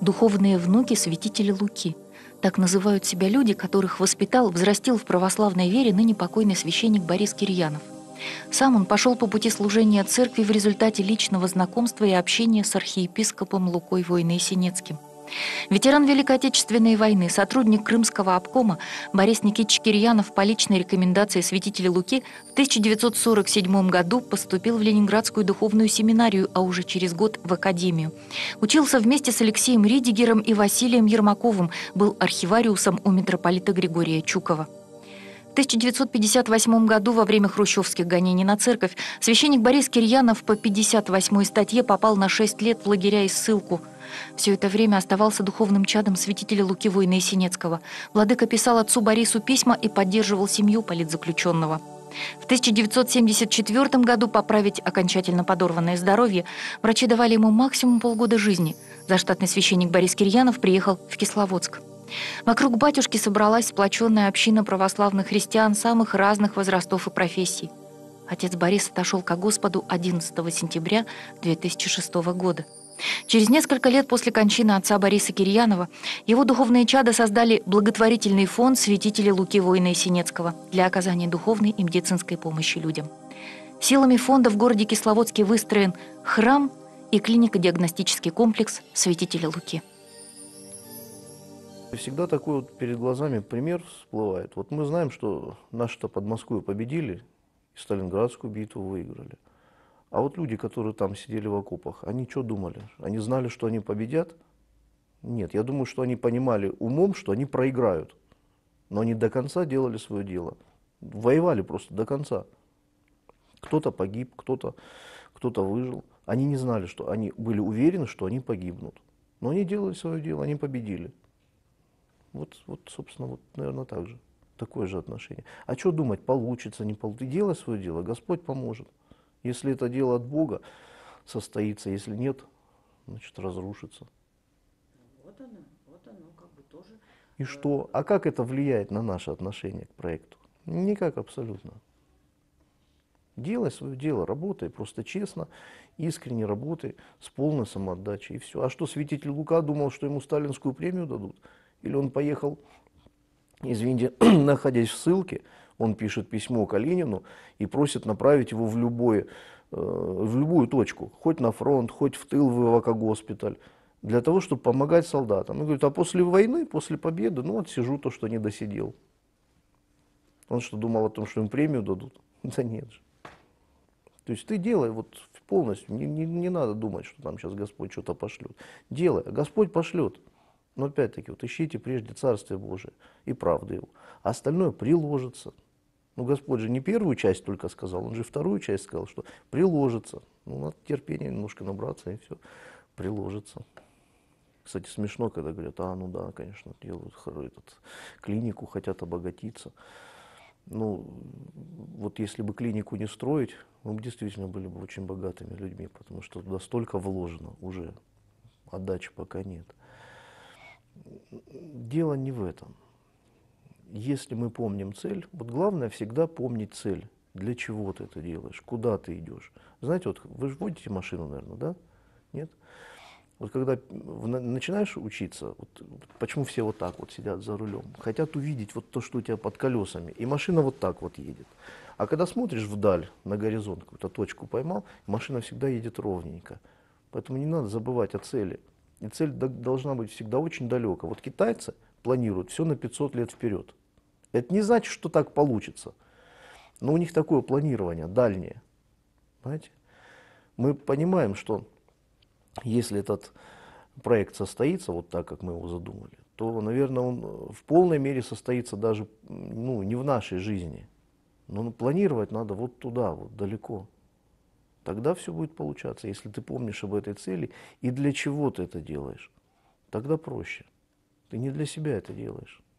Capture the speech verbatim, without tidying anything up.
духовные внуки святителя Луки. Так называют себя люди, которых воспитал, взрастил в православной вере ныне покойный священник Борис Кирьянов. Сам он пошел по пути служения церкви в результате личного знакомства и общения с архиепископом Лукой Войно-Ясенецким. Ветеран Великой Отечественной войны, сотрудник Крымского обкома Борис Никитич Кирьянов по личной рекомендации святителя Луки в тысяча девятьсот сорок седьмом году поступил в Ленинградскую духовную семинарию, а уже через год в академию. Учился вместе с Алексеем Ридигером и Василием Ермаковым, был архивариусом у митрополита Григория Чукова. В тысяча девятьсот пятьдесят восьмом году во время хрущевских гонений на церковь священник Борис Кирьянов по пятьдесят восьмой статье попал на шесть лет в лагеря и ссылку. Все это время оставался духовным чадом святителя Луки Войно-Ясенецкого. Владыка писал отцу Борису письма и поддерживал семью политзаключенного. В тысяча девятьсот семьдесят четвёртом году поправить окончательно подорванное здоровье врачи давали ему максимум полгода жизни. Заштатный священник Борис Кирьянов приехал в Кисловодск. Вокруг батюшки собралась сплоченная община православных христиан самых разных возрастов и профессий. Отец Борис отошел ко Господу одиннадцатого сентября две тысячи шестого года. Через несколько лет после кончины отца Бориса Кирьянова его духовные чада создали благотворительный фонд святителя Луки Войно-Ясенецкого для оказания духовной и медицинской помощи людям. Силами фонда в городе Кисловодске выстроен храм и клинико-диагностический комплекс святителя Луки. Всегда такой вот перед глазами пример всплывает. Вот мы знаем, что наши-то под Москвой победили, и Сталинградскую битву выиграли. А вот люди, которые там сидели в окопах, они что думали? Они знали, что они победят? Нет, я думаю, что они понимали умом, что они проиграют. Но они до конца делали свое дело. Воевали просто до конца. Кто-то погиб, кто-то кто-то выжил. Они не знали, что они были уверены, что они погибнут. Но они делали свое дело, они победили. Вот, вот, собственно, вот, наверное, так же. Такое же отношение. А что думать, получится, не получится? Делай свое дело, Господь поможет. Если это дело от Бога, состоится, если нет, значит, разрушится. Вот оно, вот оно, как бы тоже. И что? А как это влияет на наше отношение к проекту? Никак абсолютно. Делай свое дело, работай, просто честно, искренне работай, с полной самоотдачей, и все. А что, святитель Лука думал, что ему сталинскую премию дадут? Или он поехал, извините, находясь в ссылке, он пишет письмо Калинину и просит направить его в, любое, э, в любую точку, хоть на фронт, хоть в тыл, в эвакогоспиталь, для того, чтобы помогать солдатам. Он говорит, а после войны, после победы, ну вот сижу то, что не досидел. Он что, думал о том, что им премию дадут? Да нет же. То есть ты делай вот полностью, не, не, не надо думать, что там сейчас Господь что-то пошлет. Делай, а Господь пошлет. Но опять-таки, вот ищите прежде Царствие Божие и правду Его. А остальное приложится. Ну, Господь же не первую часть только сказал, Он же вторую часть сказал, что приложится. Ну, надо терпения немножко набраться, и все, приложится. Кстати, смешно, когда говорят, а, ну да, конечно, делают этот, клинику, хотят обогатиться. Ну, вот если бы клинику не строить, мы бы действительно были бы очень богатыми людьми, потому что туда столько вложено уже, отдачи пока нет. Дело не в этом. Если мы помним цель, вот главное всегда помнить цель. Для чего ты это делаешь, куда ты идешь. Знаете, вот вы же водите машину, наверное, да? Нет? Вот когда начинаешь учиться, вот, почему все вот так вот сидят за рулем? Хотят увидеть вот то, что у тебя под колесами, и машина вот так вот едет. А когда смотришь вдаль, на горизонт, какую-то точку поймал, машина всегда едет ровненько. Поэтому не надо забывать о цели. И цель должна быть всегда очень далека. Вот китайцы планируют все на пятьсот лет вперед. Это не значит, что так получится. Но у них такое планирование дальнее. Понимаете? Мы понимаем, что если этот проект состоится вот так, как мы его задумали, то, наверное, он в полной мере состоится даже ну, не в нашей жизни. Но планировать надо вот туда, вот далеко. Тогда все будет получаться, если ты помнишь об этой цели и для чего ты это делаешь. Тогда проще. Ты не для себя это делаешь.